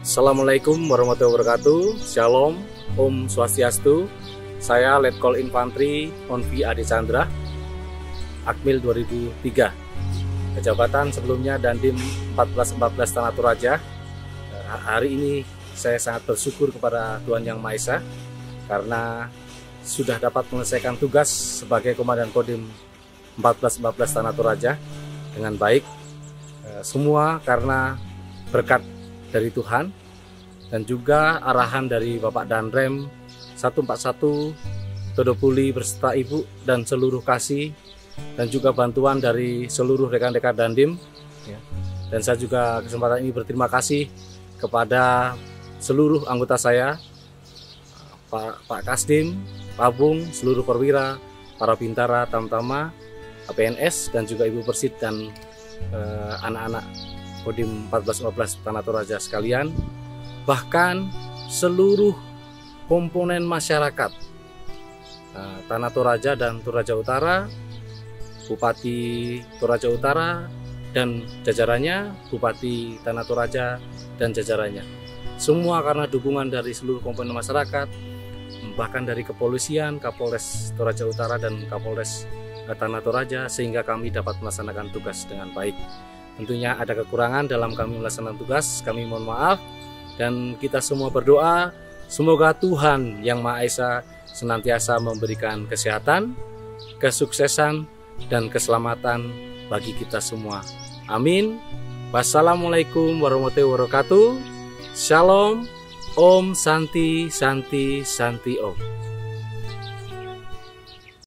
Assalamualaikum warahmatullahi wabarakatuh. Shalom, Om Swastiastu. Saya Letkol Infantri Onvi Adi Chandra, Akmil 2003. Kejabatan sebelumnya Dandim 1414 Tanah Toraja. Hari ini saya sangat bersyukur kepada Tuhan Yang Maha Esa karena sudah dapat menyelesaikan tugas sebagai Komandan Kodim 1414 Tanah Toraja dengan baik. Semua karena berkat dari Tuhan dan juga arahan dari Bapak Danrem 141 Todopuli berserta Ibu dan seluruh kasih, dan juga bantuan dari seluruh rekan-rekan Dandim. Dan saya juga kesempatan ini berterima kasih kepada seluruh anggota saya, Pak Kasdim, Pak Bung, seluruh perwira, para bintara, tamtama, PNS, dan juga Ibu Persid dan anak-anak Kodim 1414 Tanah Toraja sekalian, bahkan seluruh komponen masyarakat Tanah Toraja dan Toraja Utara, Bupati Toraja Utara dan jajarannya, Bupati Tanah Toraja dan jajarannya. Semua karena dukungan dari seluruh komponen masyarakat, bahkan dari kepolisian, Kapolres Toraja Utara dan Kapolres Tanah Toraja, sehingga kami dapat melaksanakan tugas dengan baik. Tentunya ada kekurangan dalam kami melaksanakan tugas, kami mohon maaf, dan kita semua berdoa semoga Tuhan Yang Maha Esa senantiasa memberikan kesehatan, kesuksesan, dan keselamatan bagi kita semua. Amin. Wassalamualaikum warahmatullahi wabarakatuh. Shalom. Om Santi Santi Santi Om.